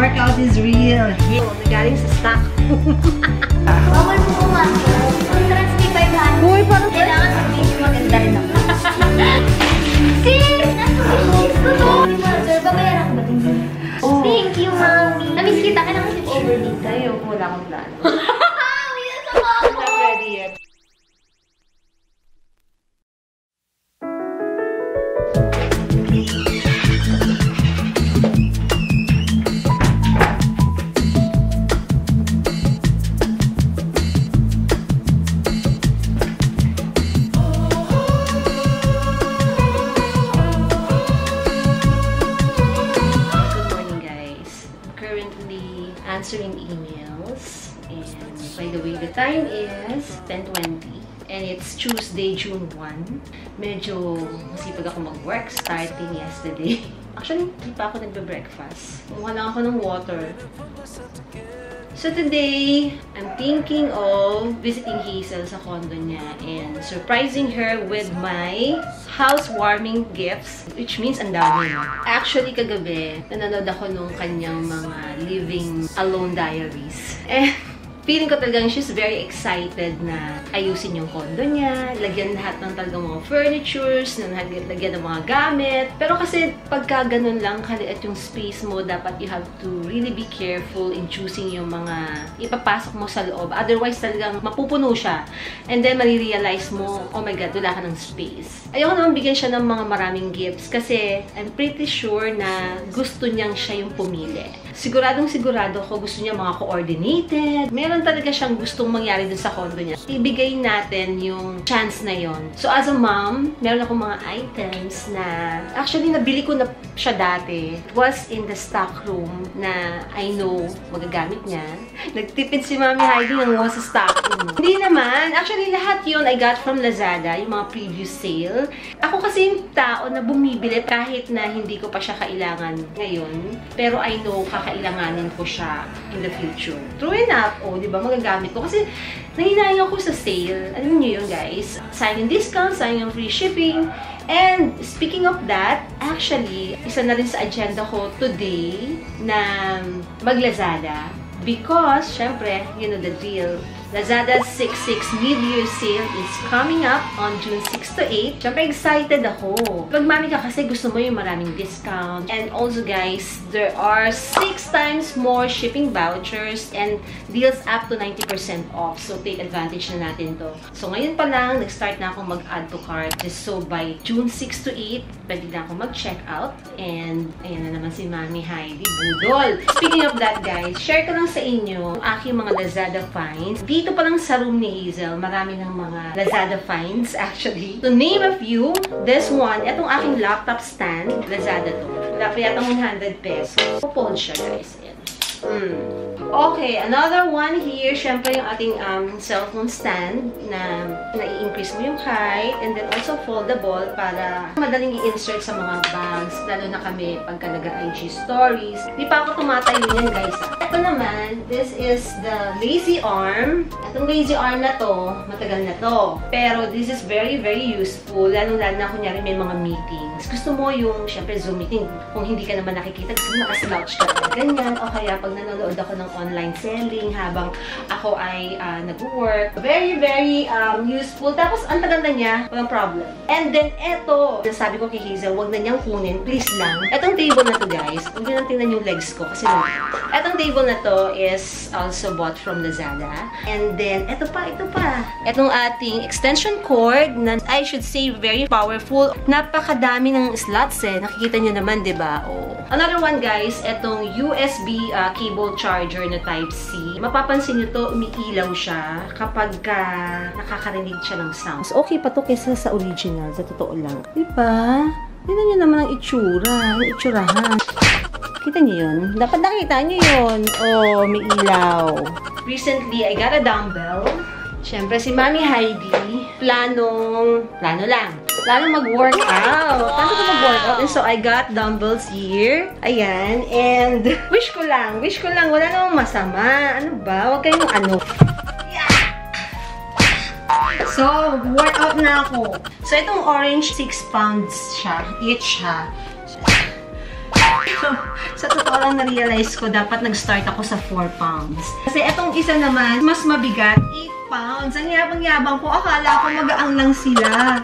workout is real. Nagaling sa stock. Bawal mo pumasok. Contrast kay 500. Uy, parang kailangan sa video maganda rin ako. Sis! Nasa sis ko to! Sir, babayaran ko ba din sir? Thank you, mami. Namiss kita. Kailangan sleep over dito. Ayoko, wala akong plano. Yes, ako! I'm not ready yet. Answering emails, and by the way, the time is 10:20 and it's Tuesday, June 1. Medyo masipag ako mag-work starting yesterday. Actually, hindi pa ako nagbe-breakfast. Kumuha lang ako ng water. So today, I'm thinking of visiting Hazel sa condo niya and surprising her with my housewarming gifts, which means ang dami. Actually, kagabi, nanonood ako nung kanyang mga living alone diaries. Feeling ko talagang she's very excited na ayusin yung condo niya, lagyan lahat ng talagang mga furnitures, lagyan ng mga gamit. Pero kasi pagka ganun lang kaliit yung space mo, dapat you have to really be careful in choosing yung mga ipapasok mo sa loob. Otherwise talagang mapupuno siya. And then marirealize mo, oh my God, wala ka ng space. Ayoko naman bigyan siya ng mga maraming gifts kasi I'm pretty sure na gusto niyang siya yung pumili. Siguradong sigurado ko gusto niya mga coordinated. Meron talaga siyang gustong mangyari dun sa condo niya. Ibigay natin yung chance na yon. So as a mom, meron akong mga items na actually nabili ko na siya dati. It was in the stock room na I know magagamit niya. Nagtipid si Mami Heidi ng mga sa stock room. Hindi naman. Actually lahat yon I got from Lazada, yung mga previous sale. Ako kasi yung tao na bumibili kahit na hindi ko pa siya kailangan ngayon. Pero I know kakailanganin ko siya in the future. True enough, di ba, magagamit ko. Kasi, nanginayang ako sa sale. Alam niyo yun, guys. Sign in discount, sign in free shipping. And, speaking of that, actually, isa na rin sa agenda ko today na mag-Lazada. Because, syempre, you know the deal. Lazada's 6/6 mid-year sale is coming up on June 6 to 8. Siyempre, excited ako. Pag-mami ka kasi gusto mo yung maraming discount. And also, guys, there are 6 times more shipping vouchers and deals up to 90% off. So, take advantage na natin to. So, ngayon pa lang, nag-start na akong mag-add to cart. So, by June 6 to 8, pwede na akong mag-check out. And, ayan na naman si Mami Heidi Budol. Speaking of that, guys, share ko lang sa inyo ang aking mga Lazada finds. Dito pa lang sa room ni Hazel, marami ng mga Lazada finds actually. To name a few, this one, itong aking laptop stand, Lazada to. Wala pa yatang 100 pesos. Fold siya, guys. Ayan. Okay, another one here, syempre yung ating cellphone stand na i-increase mo yung height and then also foldable para madaling i-insert sa mga bags, lalo na kami pagka nag-IG stories. Di pa ako tumatayo yan, guys. Ito naman, this is the lazy arm. Itong lazy arm na to, matagal na to. Pero this is very, very useful, lalo-lalo na kunyari may mga meetings. Gusto mo yung, syempre, Zoom meeting. Kung hindi ka naman nakikita, gusto mo nakaslouch ka. Ganyan. O kaya, pag nanonood ako ng online selling habang ako ay nag-work. Very, very useful. Tapos, ang tagal na niya, walang problem. And then, eto, sabi ko kay Hazel, wag na niyang kunin, please lang. Etong table na to, guys, huwag nyo lang tingnan yung legs ko kasi etong table na to is also bought from Lazada. And then, eto pa. Etong ating extension cord na, I should say, very powerful. Napakadami ng slots eh. Nakikita nyo naman, diba? Oh. Another one, guys, etong USB cable charger na Type-C. Mapapansin nyo to, umiilaw siya kapag nakakarinig siya ng sounds. Okay pa to kesa sa original, sa totoo lang. Diba? Tignan nyo naman ang itsura, ang itsurahan. Kita nyo yun? Dapat nakita nyo yun. Oh, may ilaw. Recently, I got a dumbbell. Siyempre, si Mami Heidi, plano mag-workout. Plano ko mag-workout. And so, I got dumbbells here. Ayan. And, wish ko lang. Wala namang masama. Ano ba? Huwag kayong ano. So, workout na ako. So, itong orange, 6 pounds siya. Each siya. Sa totoo lang na-realize ko, dapat nag-start ako sa 4 pounds. Kasi etong isa naman, mas mabigat, 8 pounds. Ang yabang-yabang ko, akala ko magaang lang sila.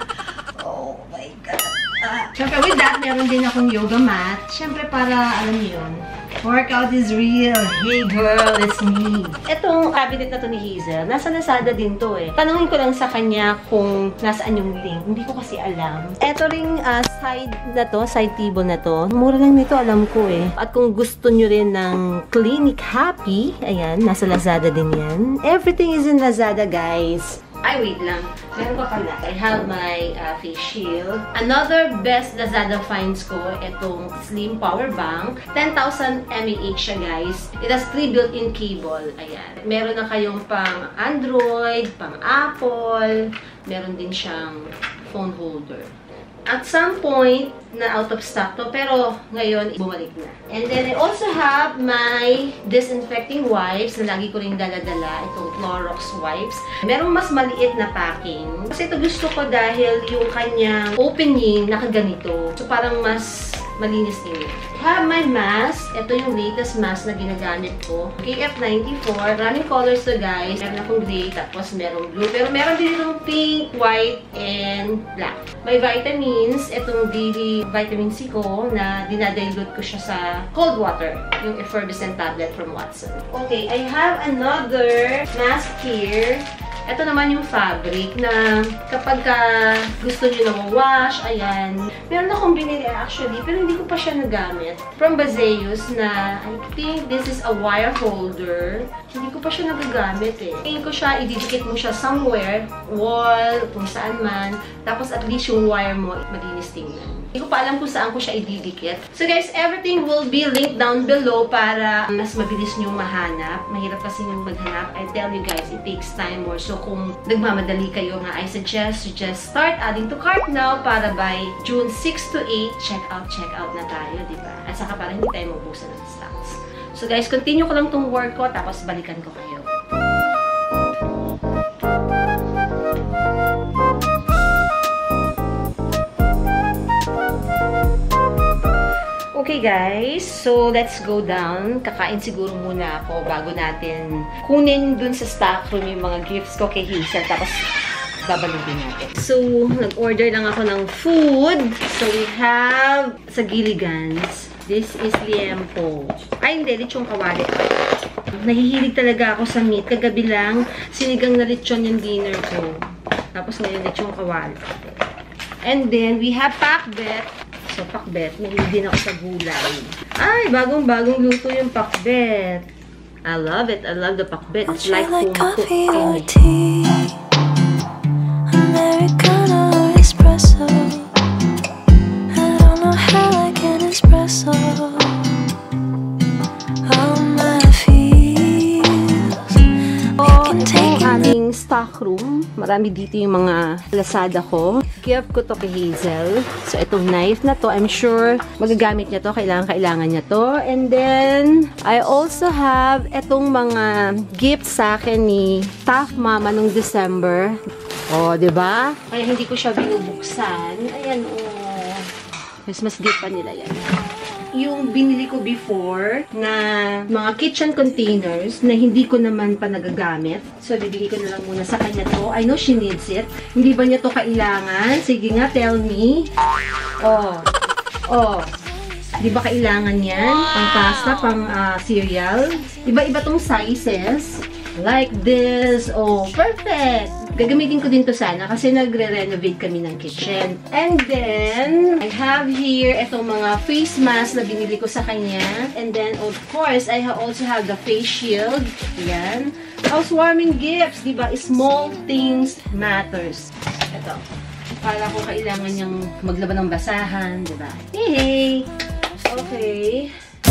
Oh my God. Siyempre, with that, meron din akong yoga mat. Siyempre, para, alam niyo yun, workout is real. Hey girl, it's me. Etong cabinet na to ni Hazel, nasa Lazada din to eh. Tanungin ko lang sa kanya kung nasaan yung link. Hindi ko kasi alam. Eto ring side na to, side table na to. Mura lang nito, alam ko eh. At kung gusto nyo rin ng Clinic Happy, ayan, nasa Lazada din yan. Everything is in Lazada, guys. Ay, wait lang. Meron pa pala. I have my face shield. Another best Lazada finds ko, itong Slim Power Bank. 10,000 mAh siya, guys. It has 3 built-in cable. Ayan. Meron na kayong pang Android, pang Apple. Meron din siyang phone holder. At some point, na out of stock to, pero ngayon, bumalik na. And then, I also have my disinfecting wipes na lagi ko rin dala-dala, itong Clorox wipes. Merong mas maliit na packing. Kasi ito gusto ko dahil yung kanyang opening nakaganito. So, parang mas malinis din. I have my mask. Ito yung latest mask na ginagamit ko. KF94. Maraming colors to, guys. Meron akong gray, tapos merong blue. Pero meron din itong pink, white, and black. My vitamins. Itong daily vitamin C ko na dinadilute ko siya sa cold water. Yung effervescent tablet from Watson. Okay, I have another mask here. Ito naman yung fabric na kapag gusto nyo na wash, ayan. Meron akong binili actually, pero hindi ko pa siya nagamit. From Bazeus na, I think this is a wire holder. Hindi ko pa siya nagagamit eh. Tingin ko siya, ididikit mo siya somewhere, wall, kung saan man. Tapos at least yung wire mo, malinis tingnan. Hindi ko pa alam kung saan ko siya ididikit. So guys, everything will be linked down below para mas mabilis nyo mahanap. Mahirap kasi yung maghanap. I tell you guys, it takes time more. So kung nagmamadali kayo nga, I suggest you just start adding to cart now para by June 6 to 8, check out na tayo, diba? At saka para hindi tayo mabusan ng stocks. So guys, continue ko lang tong work ko, tapos balikan ko kayo. Okay guys, so let's go down. Kakain siguro muna ako bago natin kunin dun sa stock room yung mga gifts ko kay Hazel. Tapos babalugin natin. So, nag-order lang ako ng food. So, we have sa Gilligan's. This is liempo. Ay, hindi. Lechong kawali. Nahihilig talaga ako sa meat. Kagabi lang, sinigang na lechon yung dinner ko. Tapos ngayon, lechong kawali. And then, we have pakbet. So, pakbet. Mahilig din ako sa gulay. Ay, bagong-bagong luto yung pakbet. I love it. I love the pakbet. It's like home cooked. Americano or espresso. I don't know how I can espresso. All my feels. Ito ang aming stock room. Marami dito yung mga Lazada ko. Gift ko to kay Hazel. So, itong knife na to, I'm sure magagamit niya to. Kailangan niya to. And then, I also have itong mga gifts sa akin ni Staff Mama nung December. Oh, diba? Kaya hindi ko siya binubuksan. Ayan, oh. Christmas gift pa nila yan. Yung binili ko before na mga kitchen containers na hindi ko naman pa nagagamit. So, bibili ko na lang muna sa kanya to. I know she needs it. Hindi ba niya to kailangan? Sige nga, tell me. Oh. Oh. Di ba kailangan yan? Pang pasta, pang cereal. Iba-iba tong sizes. Like this. Oh, perfect. Gagamitin ko din to sana kasi nagre-renovate kami ng kitchen. And then, I have here itong mga face mask na binili ko sa kanya. And then, of course, I also have the face shield. Ayan. Housewarming gifts, diba? Small things matters. Ito. Para ko kailangan niyang maglaban ng basahan, diba? Hey! Okay.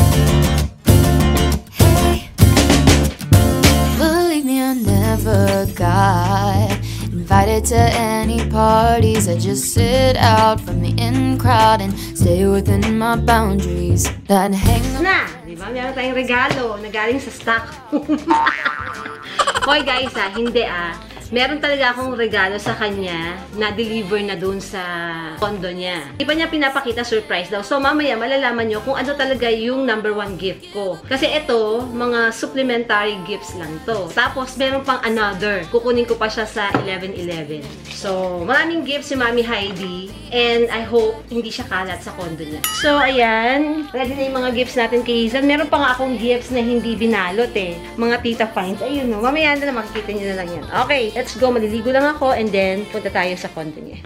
Believe me, I never got invited to any parties. I just sit out from the in crowd and stay within my boundaries. That hang na, di ba? Meron tayong regalo na galing sa stock. Hoy guys, hindi meron talaga akong regalo sa kanya na deliver na dun sa condo niya. Di ba niya pinapakita surprise daw? So mamaya malalaman nyo kung ano talaga yung number 1 gift ko. Kasi ito, mga supplementary gifts lang to. Tapos meron pang another. Kukunin ko pa siya sa 11/11. So maraming gifts si Mami Heidi and I hope hindi siya kalat sa condo niya. So ayan, ready na yung mga gifts natin kay Hazel. Meron pa nga akong gifts na hindi binalot eh. Mga tita finds. Ayun no, mamaya na makikita nyo na lang yan. Okay, let's go. Maliligo lang ako and then punta tayo sa condo niya.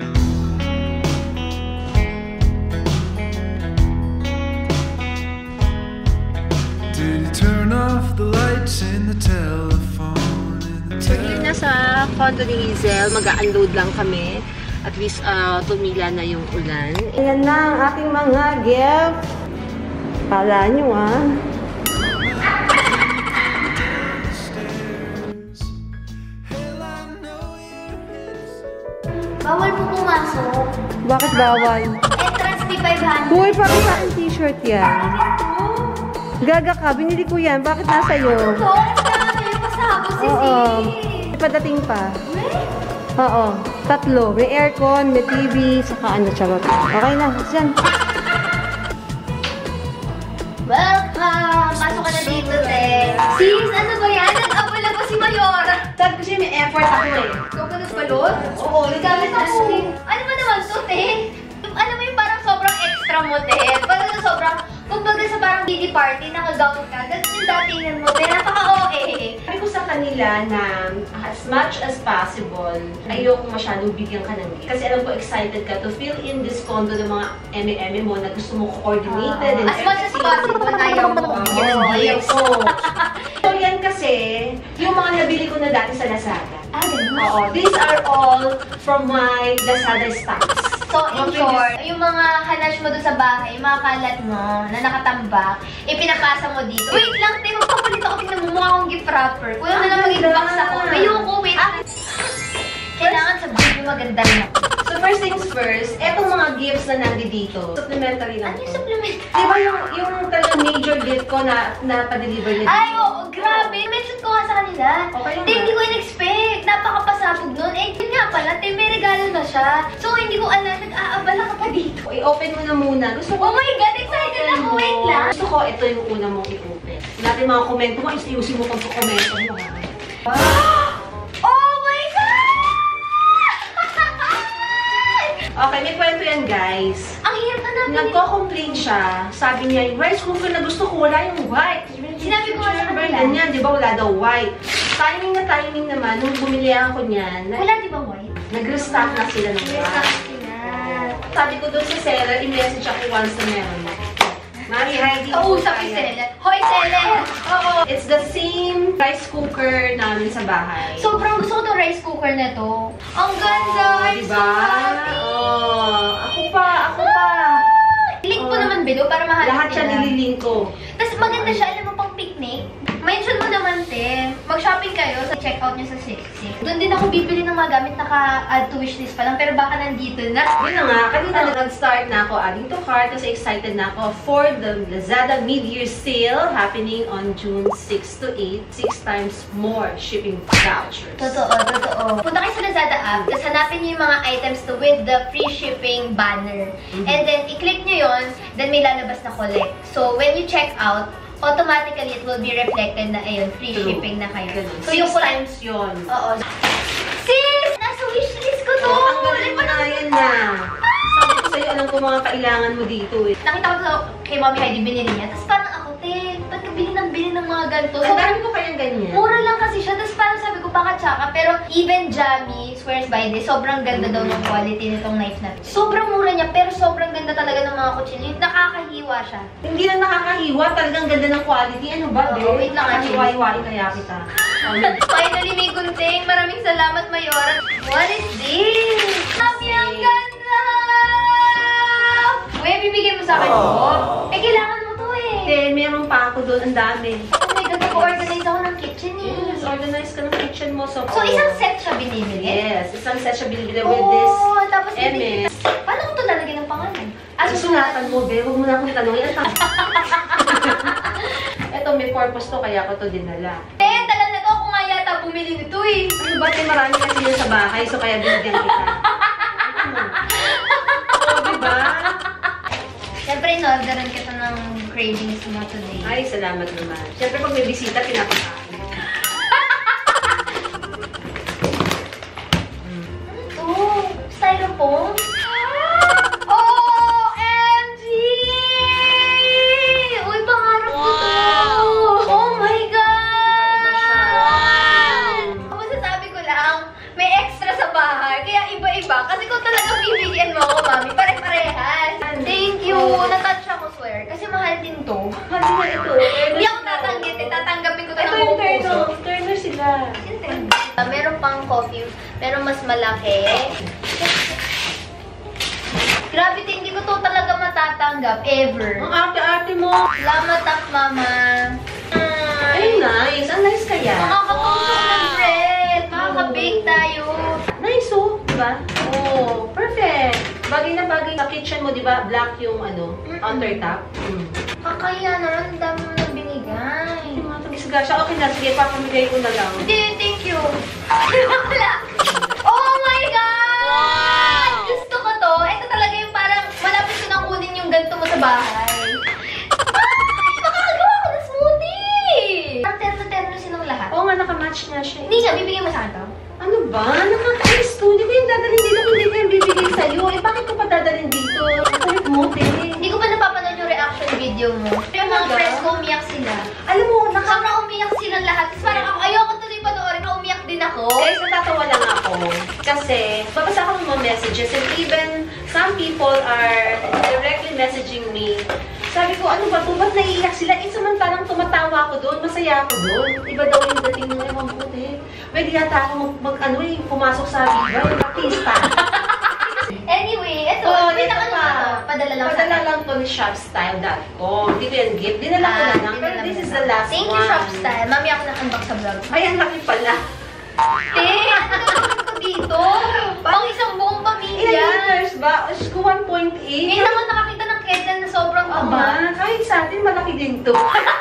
Did you turn off the lights in the telephone? So, yun na sa condo ni Hazel. Mag-unload lang kami. At least, tumila na yung ulan. Ayan na ang ating mga gift. Pala nyo Bawal po pumasok. Bakit bawal? Entrance fee 500. Uy, parang sa akin t-shirt yan. Gaga ka, binili ko yan. Bakit nasa iyo? Ito, kailangan yung pasabot si Oo. Sis. Padating pa. Oo. 3. May aircon, may TV, saka ano, charot. Okay na, dyan. Welcome! Pasok ka na dito, te. Sis, ano ba yan? Nag-abala pa si Mayora. Sabi ko siya, may effort ako eh. Ikaw pa nagbalot? Oo, Nagamit ako. Ano ba naman to, te? Alam mo yung parang sobrang extra mo, te. Parang sobrang, kumbaga sa parang baby party, nakagawin ka. Ganun yung datingan mo, te. Napaka-OA. Sabi ko sa kanila na as much as possible, ayoko masyadong bigyan ka ng gift. Kasi alam ko excited ka to fill in this condo ng mga eme-eme mo na gusto mo coordinated. As much as possible, ayaw mo. Bigyan ng gifts. So yan kasi, yung mga nabili ko na dati sa Lazada. Ganun. Oo, these are all from my Lazada stocks. So, in short, yung mga hanash mo doon sa bahay, yung mga kalat mo na nakatambak, ipinapasa mo dito. Wait lang, te, magpapalit ako. Tingnan mo, mukha akong gift wrapper. Kuya na lang maging box ako. Ayoko, wait. Kailangan sa baby maganda na. So first things first, etong mga gifts na nandito, supplementary lang. Ano yung supplement? Di ba yung talagang major gift ko na pa-deliver nila? Ay, oo, grabe. Mention ko nga sa kanila. Okay lang Te, ba? hindi ko in-expect. Napakapasabog nun. Eh, yun nga pala, te, may regalo na siya. So, hindi ko alam, nag-aabala ka pa dito. I-open mo na muna. Gusto ko. Oh my God, excited ako. Wait lang. Gusto ko, ito yung una mong i-open. Natin mga komento mo, ayusin mo kung komento mo. Oh my God! Okay, may kwento yan, guys. Ang hirap na namin. Nagko-complain siya. Sabi niya, yung rice cooker na gusto ko, wala yung white. Sinabi ko nga sa kanila. Ganyan, di ba? Wala daw white. Timing na timing naman, nung bumili ako niyan, Wala di ba white? nag-restock na sila ng white. Sabi ko doon sa seller, i-message ako once na meron. Mari, Heidi. Kausap si Selet. Hoy, Selet! Oo. It's the same rice cooker namin sa bahay. Sobrang gusto ko itong rice cooker na to. Ang ganda! I'm diba? so happy! Ako pa. Link po naman below para mahanap Lahat siya nililink ko. Tapos maganda siya, alam mo, pang picnic. Mention mo naman, te. Mag-shopping kayo sa checkout nyo sa 66. Doon din ako bibili ng mga gamit naka-add to wishlist pa lang. Pero baka nandito na. Yun na nga, kanina nag-start na ako adding to cart kasi excited na ako for the Lazada mid-year sale happening on June 6 to 8. 6 times more shipping vouchers. Totoo. Punta kayo sa Lazada app, tapos hanapin nyo yung mga items to with the free shipping banner. And then, i-click nyo yun, then may lalabas na collect. So, when you check out, automatically it will be reflected na, ayun, free shipping na kayo. So, 6 yung times yun. Oo. Sis! Nasa wishlist ko to! Tanggalin mo na yan na. Sabi ko sa'yo, alam ko mga kailangan mo dito eh. Nakita ko kay Mami Heidi binili niya. Tapos parang ako, te, ba't ka bili ng mga ganito? Ang dami ko kayang ganyan. Mura lang kasi siya. Tapos parang sabi ko, baka tsaka. Pero even Jamie, swears by this, sobrang ganda daw ng quality nitong knife na to. Sobrang mura niya, pero sobrang ganda talaga ng mga kutsilyo. Nakakahiwa siya. Hindi na nakakahiwa, talagang ganda ng quality. Ano ba, Oo, wait lang, Hiwa-hiwain kaya kita. Finally, may gunting. Maraming salamat, Mayora. What is this? Mami, ang ganda! Uy, bibigyan mo sa akin to? Eh, kailangan mo to eh. Then, meron pa ako doon, ang dami. Oh my God, nag-organize ako ng kitchen eh. Yes, organize ka ng kitchen mo. So, isang set siya binibili? Yes, isang set siya binibili with this tapos MS. Paano ko ito lalagyan ng pangalan? Susulatan mo, be. Huwag mo na akong tanongin. Ito, may purpose to, kaya ako to dinala. Dala na to. Kung nga yata bumili nito eh. Ano ba? Marami kasi yun sa bahay, so kaya binigyan kita. Oo, diba? Siyempre, in-orderan kita ng cravings mo today. Ay, salamat naman. Siyempre, pag may bisita, pinapakain. Oh, styrofoam? OMG! Uy, pangarap ko to! Oh my God! Masasabi ko lang, may extra sa bahay, kaya iba-iba. Kasi kung talagang bibigyan mo ako, mami, pare-parehas. Thank you! Natouch ako, swear. Kasi mahal din to. Mahal na ito. Hindi ako tatanggit eh. Tatanggapin ko to ng Ito yung buong puso. Turner sila. Meron pang coffee. Meron mas malaki. Grabe, hindi ko to talaga matatanggap. Ever. Ang arte-arte mo. Salamat, mama. Ay, nice. Ang nice kaya. Makakatusok ng bread. Makaka-bake tayo. Nice, oh. Diba? Oh, perfect. Bagay na bagay sa kitchen mo, diba? Black yung countertop. Kakaya naman, ang dami mo nang binigay. Ay, mga tagisgasya. Okay na, sige, papamigay ko na lang. Hindi, thank you. Wala. Oh my God! Gusto ko to. Ito talaga yung parang malapit ko nang kunin yung ganito mo sa bahay. Ay! Makakagawa ko ng smoothie! Ang terno-terno silang lahat. Oo nga, nakamatch nga siya. Hindi nga, bibigyan mo sa akin to. Ano ba? Nakakainis to. Hindi ko yung dadalhin dito kung hindi ko yung bibigay sa'yo. Eh, bakit ko pa dadalhin dito? Kulit mo, te. Hindi ko pa napapanood yung reaction video mo. Pero yung mga Talaga? friends ko, umiyak sila. Alam mo, Sobrang umiyak silang lahat. Tapos parang ako, ayoko tuloy panoorin, umiyak din ako. guys, natatawa lang ako. Kasi, babasa ko ng mga messages and even some people are directly messaging me. Sabi ko, ano ba ito? Ba't naiiyak sila? Eh, samantalang tumatawa ako doon, masaya ako doon. Iba daw yung dating ng ewan ko, eh. Pwede yata ako pumasok sa Viva, yung artista. Anyway, ito, Oh, wait, ito ano pa. to? Padala lang Padala sa lang to ni shopstyle.com. Hindi ko yung gift. Dinala ko na lang. Pero this is the last Thank one. you, Shopstyle. Mami, ako nag-unbox sa vlog. Ay, ang laki pala. Ano gagawin ko dito? Pang isang buong Ilang pamilya. liters ba? Diyos ko, 1.8. Ngayon ako nakakita ng kettle na sobrang taba. Aba, kahit sa atin, malaki din to.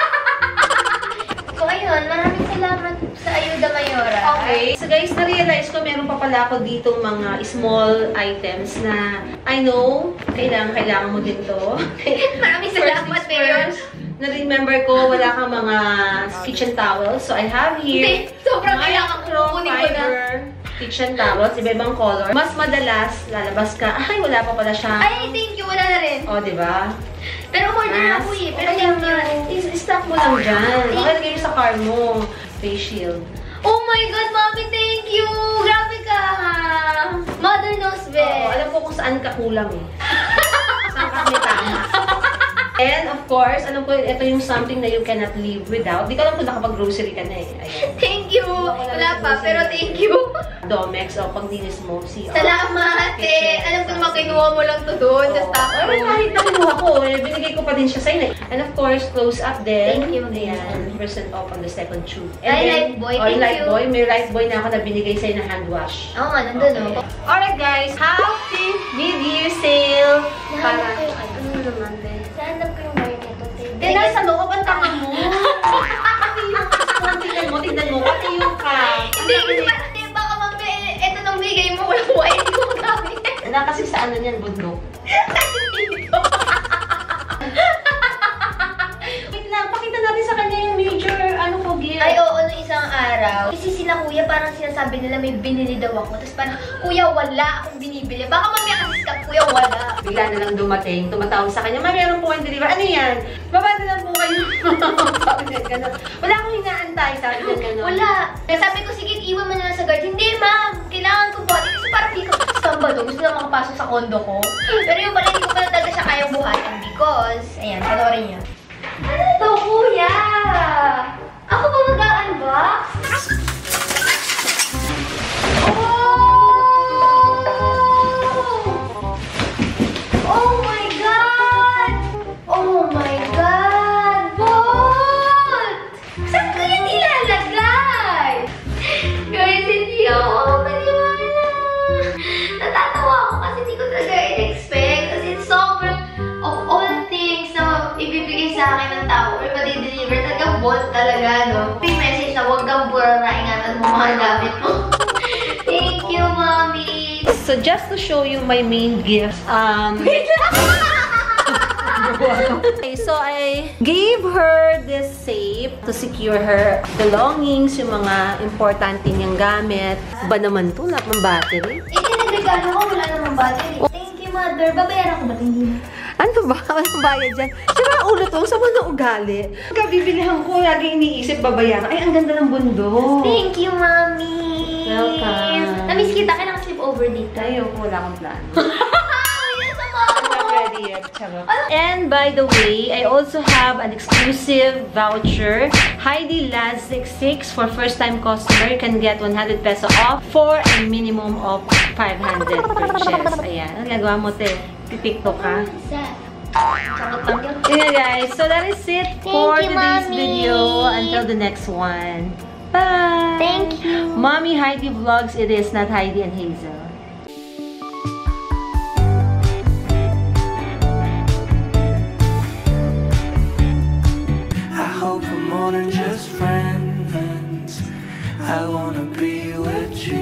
So, ayun, maraming salamat sa ayuda, Mayora. Okay. So guys, na-realize ko meron pa pala ako ditong mga small items na I know, kailangan mo din to. Maraming salamat, Mayor. Na-remember ko, wala kang mga kitchen towels. So I have here Hindi, sobrang kailangan ko kukunin ko na. fiber kitchen towels, iba-ibang color. Mas madalas, lalabas ka, ay, wala pa pala siya. Ay, thank you, wala na rin. O, diba? Pero order na ako eh. Pero Kaya thank nga, you. i-stock mo lang dyan. Makalagay sa car mo. Face shield. Oh my God, Mami, thank you! Grabe ka! Mother knows Oo, best. alam ko kung saan ka kulang eh. Saan ka may tama. And of course, alam ko, ito yung something na you cannot live without. Di ko alam kung nakapag-grocery ka na eh. Ayan. Thank you! Wala pa, pero thank you. Domex o pagdinis mo. CR. Salamat eh. Alam ko naman kinuha mo lang to doon sa stock Or room. kahit na kinuha ko, eh, binigay ko pa din siya sa'yo. And of course, close up din. Thank you. Ayan, % off on the second tube. Ay, Lifebuoy, thank Life you. Boy. May Lifebuoy na ako na binigay sa'yo na hand wash. Oo nga, nandun oh. Alright guys, happy mid-year sale! Nahanap ko yung ano naman din? Nahanap ko yung wire nito. Eh, nasa loob ang tanga mo. Pati yung tingnan mo, pati yung ka. Hindi, baka mami, ito nang bigay mo, walang wire, hindi ko magamit. Wala kasi sa ano niyan, bundok. Wait lang, pakita natin sa kanya yung major, gift. Ay, oo, nung isang araw. Kasi sila kuya, parang sinasabi nila may binili daw ako. Tapos parang, kuya, wala akong binibili. Baka mamaya kasi stop, kuya, wala. Bigla na lang dumating, tumatawag sa kanya, meron po kayong deliver. Ano yan? Baba na lang po kayo. Sabi niya, gano'n. Wala akong inaantay, sabi niya, gano'n. Wala. Kaya sabi ko, sige, iwan mo na lang sa guard. Hindi, ma'am. Kailangan ko po. Kasi parang di ko, saan ba to? Gusto na makapasok sa kondo ko. Pero yung pala, hindi ko pala talaga siya kayang buhatin because, ayan, panoorin niyo. Ano to, kuya? Ako ba mag-unbox? Oh my God! Oh my God! What? Saan ko yan ilalagay? Guys, hindi ako maniwala. Natatawa ako kasi hindi ko talaga in-expect. Kasi sobrang of all things na ibibigay sa akin ng tao or madi-deliver, talagang bot talaga, no? May message na huwag kang burara, ingatan mo mga So just to show you my main gift, okay, so I gave her this safe to secure her belongings, yung mga importante niyang gamit. Ba naman to, lahat ng battery. Regalo ko, wala namang battery. Thank you, Mother. Babayaran ko ba? Hindi na. Ano ba? Anong bayad dyan? Sira ulo to, sa mga ugali. Kabibilihan ko, lagi iniisip babayaran. Ay, ang ganda ng bundok. Thank you, Mommy. Welcome. Namiss kita, kailangan sleep over dito. Ayoko, wala akong plan. Yes, I'm not ready yet. Charot. And by the way, I also have an exclusive voucher. Heidi Laz 66 for first-time customer. You can get 100 peso off for a minimum of 500 purchase. Ayan. Ang gagawa mo, te? TikTok ka? Yeah, guys. So that is it for today's video. Until the next one. Bye! Thank you. Mommy Heidi Vlogs. It is not Heidi and Hazel. I hope we're more than just friends. I wanna be with you.